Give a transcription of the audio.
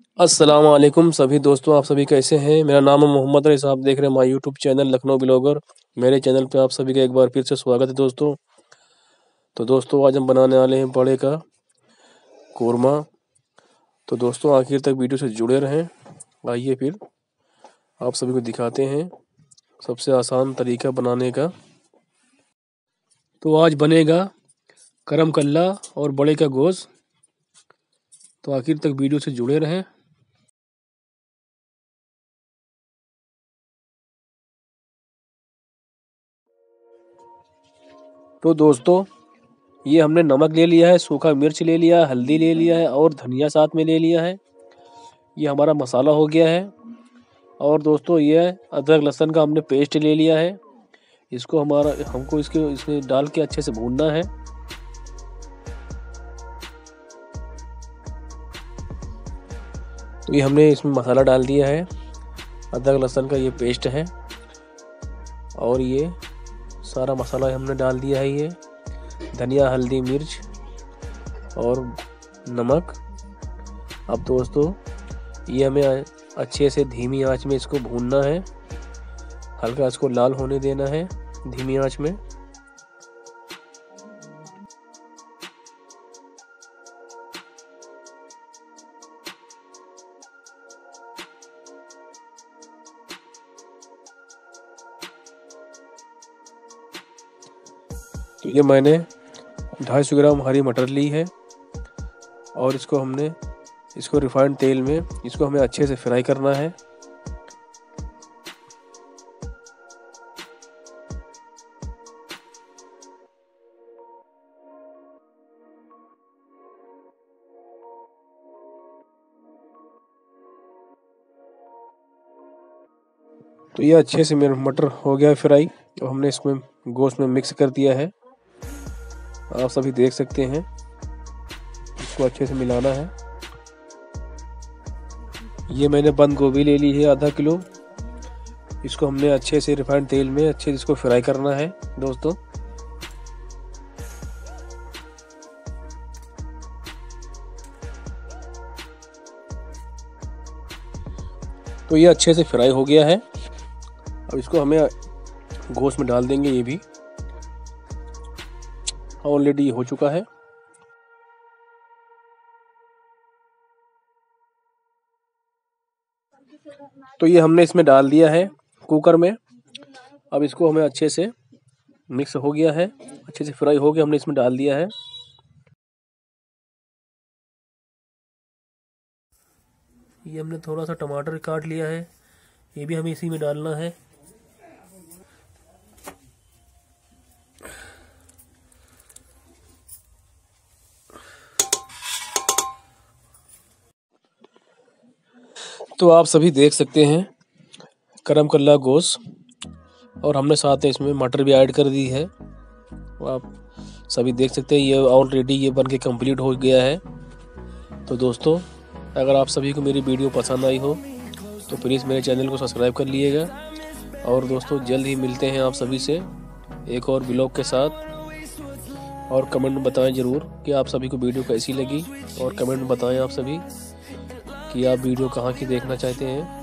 अस्सलाम वालेकुम सभी दोस्तों, आप सभी कैसे हैं। मेरा नाम है मोहम्मद रईस। आप देख रहे हैं my YouTube channel Lucknow blogger. मेरे चैनल पे आप सभी का एक बार फिर से स्वागत है दोस्तों। तो दोस्तों आज हम बनाने वाले हैं बड़े का कोरमा। तो दोस्तों आखिर तक वीडियो से जुड़े रहें। आइए फिर आप सभी को दिखाते हैं सबसे आसान तरीका बनाने का। तो आज बनेगा करम कल्ला और बड़े का गोश्त। तो आखिर तक वीडियो से जुड़े रहें। तो दोस्तों ये हमने नमक ले लिया है, सूखा मिर्च ले लिया है, हल्दी ले लिया है और धनिया साथ में ले लिया है। ये हमारा मसाला हो गया है। और दोस्तों ये अदरक लहसुन का हमने पेस्ट ले लिया है। इसको हमको इसमें डाल के अच्छे से भूनना है। तो ये हमने इसमें मसाला डाल दिया है। अदरक लहसुन का ये पेस्ट है और ये सारा मसाला हमने डाल दिया है। ये धनिया, हल्दी, मिर्च और नमक। अब दोस्तों ये हमें अच्छे से धीमी आंच में इसको भूनना है। हल्का इसको लाल होने देना है धीमी आंच में। तो ये मैंने 250 ग्राम हरी मटर ली है और इसको रिफाइंड तेल में इसको हमें अच्छे से फ्राई करना है। तो ये अच्छे से मेरा मटर हो गया फ्राई और हमने इसमें गोश्त में मिक्स कर दिया है। आप सभी देख सकते हैं। इसको अच्छे से मिलाना है। ये मैंने बंद गोभी ले ली है आधा किलो। इसको हमने अच्छे से रिफाइंड तेल में अच्छे से इसको फ्राई करना है दोस्तों। तो ये अच्छे से फ्राई हो गया है। अब इसको हमें गोश्त में डाल देंगे। ये भी ऑलरेडी हो चुका है। तो ये हमने इसमें डाल दिया है कुकर में। अब इसको हमें अच्छे से मिक्स हो गया है, अच्छे से फ्राई हो गया, हमने इसमें डाल दिया है। ये हमने थोड़ा सा टमाटर काट लिया है, ये भी हमें इसी में डालना है। तो आप सभी देख सकते हैं करम कल्ला गोश्त और हमने साथ में इसमें मटर भी ऐड कर दी है। आप सभी देख सकते हैं ये ऑलरेडी ये बन के कंप्लीट हो गया है। तो दोस्तों अगर आप सभी को मेरी वीडियो पसंद आई हो तो प्लीज़ मेरे चैनल को सब्सक्राइब कर लीजिएगा। और दोस्तों जल्द ही मिलते हैं आप सभी से एक और व्लॉग के साथ। और कमेंट में बताएं ज़रूर कि आप सभी को वीडियो कैसी लगी। और कमेंट में बताएं आप सभी कि आप वीडियो कहाँ की देखना चाहते हैं।